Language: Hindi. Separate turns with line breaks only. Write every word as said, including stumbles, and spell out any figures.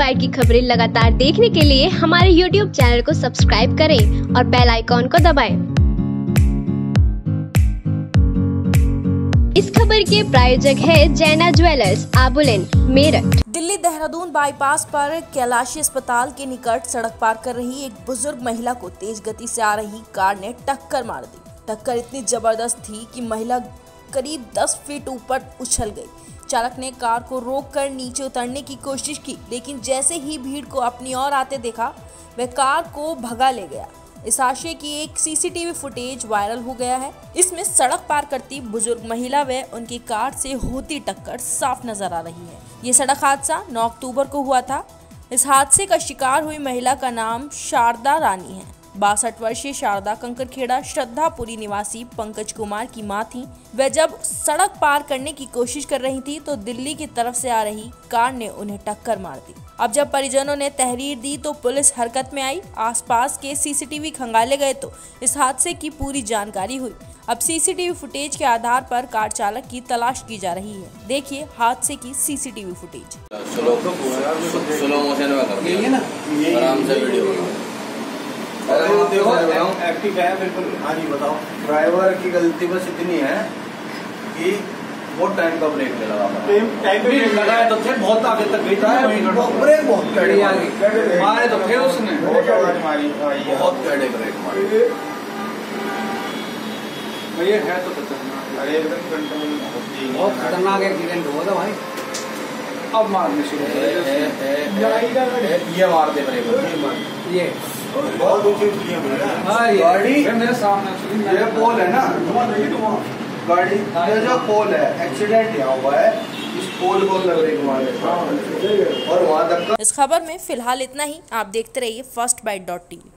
बाइट की खबरें लगातार देखने के लिए हमारे यूट्यूब चैनल को सब्सक्राइब करें और बेल आइकॉन को दबाएं। इस खबर के प्रायोजक है जैना ज्वेलर्स, आबुलेन, मेरठ।
दिल्ली देहरादून बाईपास पर कैलाशी अस्पताल के निकट सड़क पार कर रही एक बुजुर्ग महिला को तेज गति से आ रही कार ने टक्कर मार दी। टक्कर इतनी जबरदस्त थी कि महिला करीब दस फीट ऊपर उछल गई। चालक ने कार को रोककर नीचे उतरने की कोशिश की, लेकिन जैसे ही भीड़ को अपनी ओर आते देखा, वह कार को भगा ले गया। इस हादसे की एक सीसीटीवी फुटेज वायरल हो गया है। इसमें सड़क पार करती बुजुर्ग महिला व उनकी कार से होती टक्कर साफ नजर आ रही है। ये सड़क हादसा नौ अक्टूबर को हुआ था। इस हादसे का शिकार हुई महिला का नाम शारदा रानी है। बासठ वर्षीय शारदा कंकरखेड़ा श्रद्धापुरी निवासी पंकज कुमार की मां थी। वह जब सड़क पार करने की कोशिश कर रही थी तो दिल्ली की तरफ से आ रही कार ने उन्हें टक्कर मार दी। अब जब परिजनों ने तहरीर दी तो पुलिस हरकत में आई। आसपास के सीसीटीवी खंगाले गए तो इस हादसे की पूरी जानकारी हुई। अब सीसीटीवी फुटेज के आधार पर कार चालक की तलाश की जा रही है। देखिए हादसे की सीसीटीवी फुटेज।
स्लो मोशन में कर दिया ना, आराम से वीडियो
देखो एक्टिव है बिल्कुल। हाँ जी बताओ।
ड्राइवर की गलती बस इतनी है कि बहुत टाइम का ब्रेक नहीं लगा।
टाइम ब्रेक लगाया तो थे, बहुत आगे तक गई था।
ब्रेक बहुत कड़े
मारे तो थे उसने,
बहुत कड़े ब्रेक मारे।
ये है तो खतरनाक। अरे एकदम कंट्रोल
बहुत खतरनाक एक्सीडेंट हुआ था भाई।
अब मारने शुरू
ये मारते ब्रेक,
ये
बहुत ऊंची ऊंची
गाड़ी
मेरे सामने।
ये पोल है ना, गाड़ी ये जो पोल है, एक्सीडेंट यहाँ हुआ है, इस पोल को लग रही है और वहाँ तक।
इस खबर में फिलहाल इतना ही। आप देखते रहिए फर्स्ट बाइट डॉट टीवी।